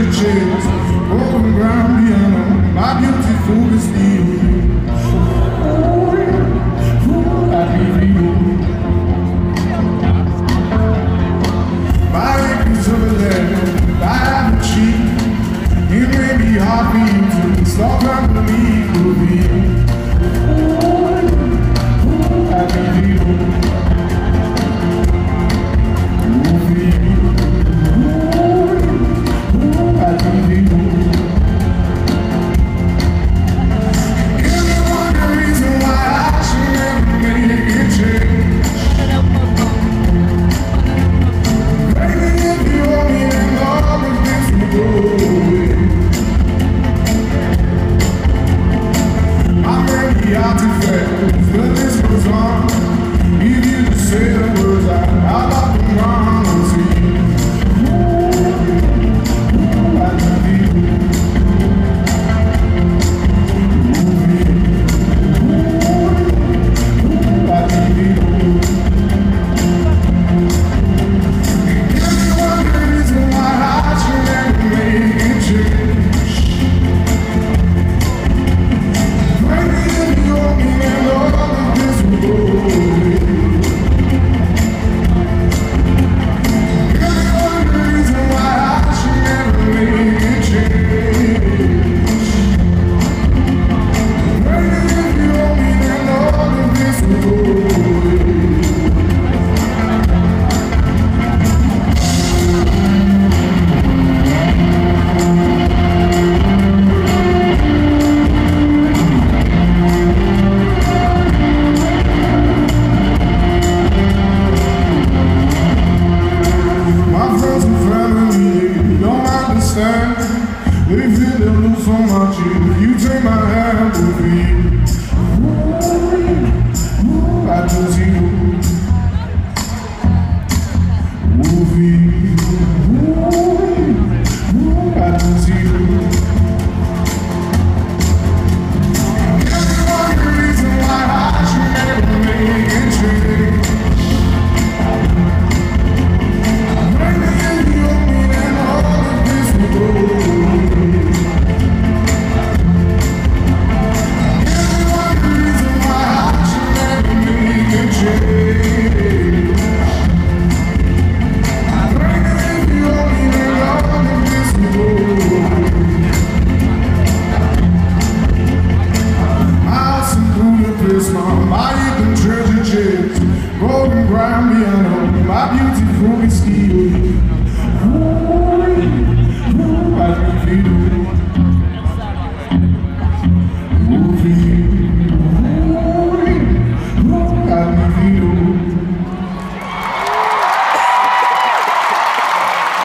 treasure chest, broken ground piano, my beautiful Castillo. My acres over there, I have a cheek. It may be hard for you to stop company with me. They feel they'll lose so much if you take my hand with me. I do see you. I do see you. Everyone the reason why I should never make it change. Golden grand piano, my beautiful whiskey.